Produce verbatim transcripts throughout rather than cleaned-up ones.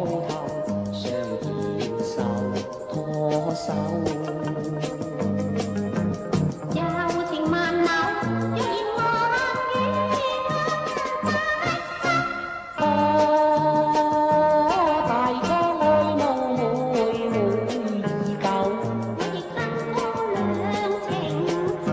头，相牵手，拖手。 柔情万缕，若然望远歌大江爱慕妹妹已久， 我亦哼歌两情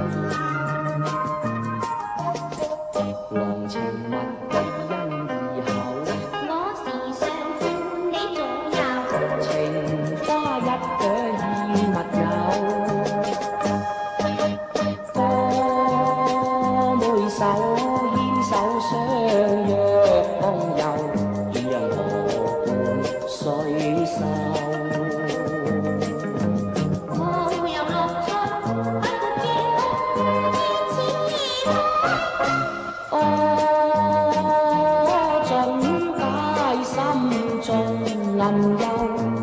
郎情蜜意因異口， 我時常伴你左右， 情花一朵已密友，哥妹手牽手相約康遊，鸳鸯河畔水秀。 無由樂趣，不過叫天似海。 哦，盡解心中暗憂。